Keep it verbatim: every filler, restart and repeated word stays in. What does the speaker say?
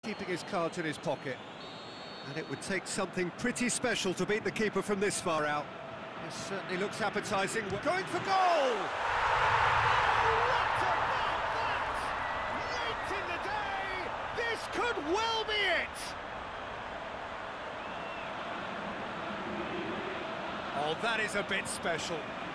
keeping his cards in his pocket. And it would take something pretty special to beat the keeper from this far out. This certainly looks appetising. We're going for goal! What about that? Late in the day, this could well be it! Oh, that is a bit special.